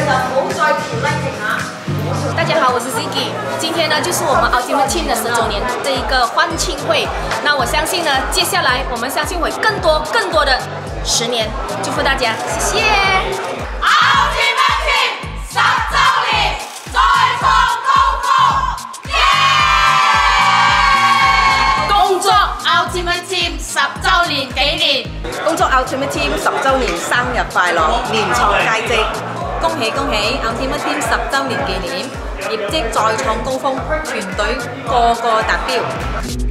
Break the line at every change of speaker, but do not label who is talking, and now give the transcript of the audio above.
就唔好再調拉停啊！大家好，我是 Ziggy。今天呢，就是我们 Ultimate Team 的10周年这一个欢庆会。那我相信呢，接下来我们相信会更多的10年。祝福大家，谢谢。Ultimate Team 10周年，再創高峰，耶！恭祝 Ultimate Team 10周年紀念，
恭祝 Ultimate Team 10周年生日快樂，年創佳績。
恭喜！Ultimate Team 10周年紀念，業績再創高峰，團隊個個達標。